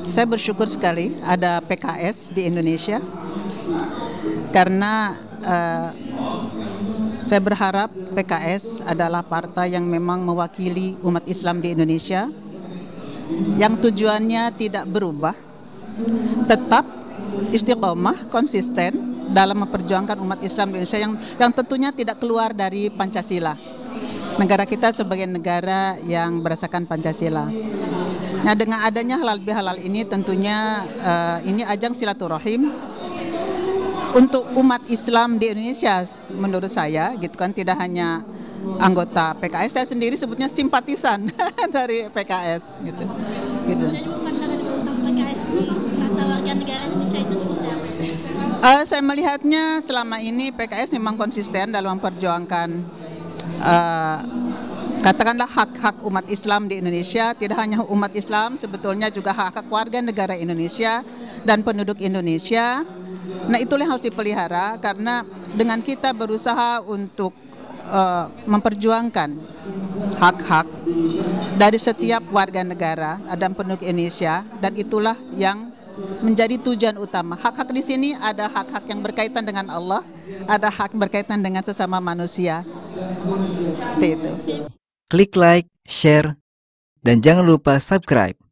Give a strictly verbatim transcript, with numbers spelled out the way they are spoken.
Saya bersyukur sekali ada P K S di Indonesia karena uh, saya berharap P K S adalah partai yang memang mewakili umat Islam di Indonesia, yang tujuannya tidak berubah, tetap istiqomah, konsisten dalam memperjuangkan umat Islam di Indonesia yang, yang tentunya tidak keluar dari Pancasila. Negara kita sebagai negara yang berdasarkan Pancasila. Nah, dengan adanya halal bihalal ini tentunya uh, ini ajang silaturahim untuk umat Islam di Indonesia, menurut saya, gitu kan, tidak hanya anggota P K S, saya sendiri sebutnya simpatisan dari P K S, gitu. Gitu. Jadi pandangan tentang P K S di mata warga negara Indonesia itu seperti apa? Uh, saya melihatnya selama ini P K S memang konsisten dalam memperjuangkan uh, katakanlah hak-hak umat Islam di Indonesia. Tidak hanya umat Islam, sebetulnya juga hak-hak warga negara Indonesia dan penduduk Indonesia. Nah, itulah yang harus dipelihara, karena dengan kita berusaha untuk uh, memperjuangkan hak-hak dari setiap warga negara dan penduduk Indonesia, dan itulah yang menjadi tujuan utama. Hak-hak di sini ada hak-hak yang berkaitan dengan Allah, ada hak berkaitan dengan sesama manusia. Seperti itu. Klik like, share, dan jangan lupa subscribe.